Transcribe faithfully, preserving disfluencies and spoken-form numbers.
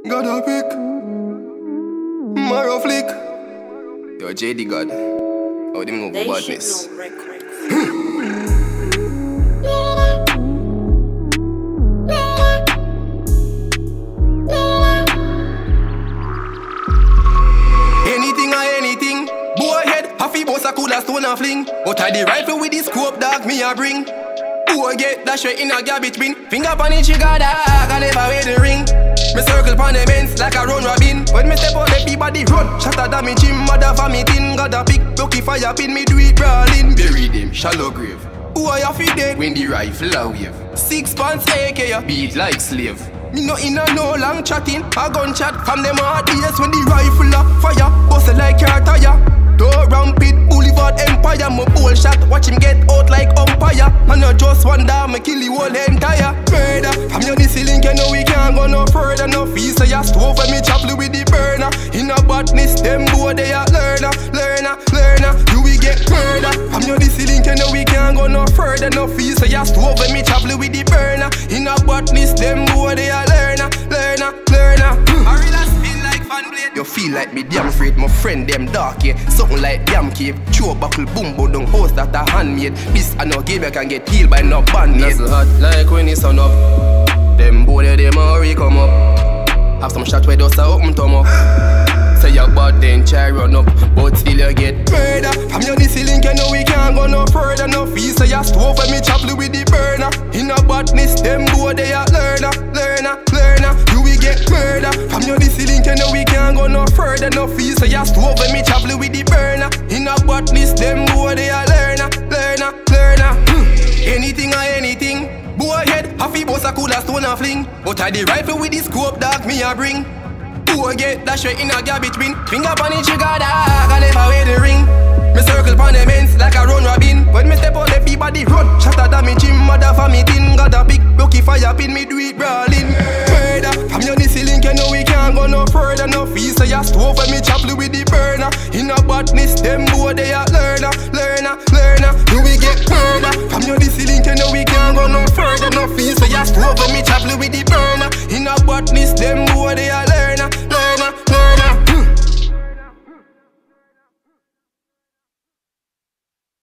God a pick, Maro flick. Yo, J D God, how them move badness? Anything or anything, boy head, happy boss a cool as stone and fling. But I the rifle with the scope, dog me a bring. Boy get that shit in a garbage bin. Finger pon it, she got dog, I never wear the ring. Me circle pon the bends like a round robin. When me step out, everybody run. Shatter damage him, mother for me thin. Got a pick, lucky fire pin, me do it brawling. Bury them, shallow grave. Who are you feed dead when the rifle a wave? Six pants A K, ya beat like slave. Me no in a no long chatting, a gun chat from them hard days when the rifle a fire. Bustle like car tire. Door rampid, Boulevard Empire. My ball shot, watch him get out like umpire. And not just one down, me kill the whole entire murder. From your this link, you know we can't go no further. No fees, so you stove when me chapel with the burner. In a badness, them boy they a learner, learner, learner. Do we get murder? From your this link, you know we can't go no further. No fees, so you stove when me chapel with the burner. In a badness, them boy they a learner, learner, learner. I realize feel like fan blade. You feel like me damn afraid, my friend them dark, yeah. Something like damn cave. Chew buckle boom boom down house that a handmade. This I no give you can get healed by no band-aid. That's hot like when the sun up. Them boy they them already come up. Have some shot where those a open thumb up. Say you bad then try run up, but still you get murder. From your this link you know we can't go no further. No fees so you stove when me chapel with the burner. In a badness them boy they a learner, learner, learner. Do we get murder? From your this link you know we can't go no further. No fees so you stove when me chapel with the burner. In a badness them boy they a learner, learner, learner. hmm. Anything or anything, boy head happy boss a cool as stone and fling. But I the rifle with the scope dog me a bring. Boy get that shit in a garbage bin. Finger pon it, she got dog, I never wear the ring. Me circle pon the bends like a round robin. When me step out, everybody run. Shatter damage him, mother for me thin. Got a big lucky fire pin, me do it brawling. Murder, from your this link, you know we can't go no further. No fees, so you stove when me chapel with the burner. In a badness, them boy they a learner, learner, learner. Do we get murder? From your this link, you know we can't go no further. No fees, so you stove when me chapel with the burner. In a badness, them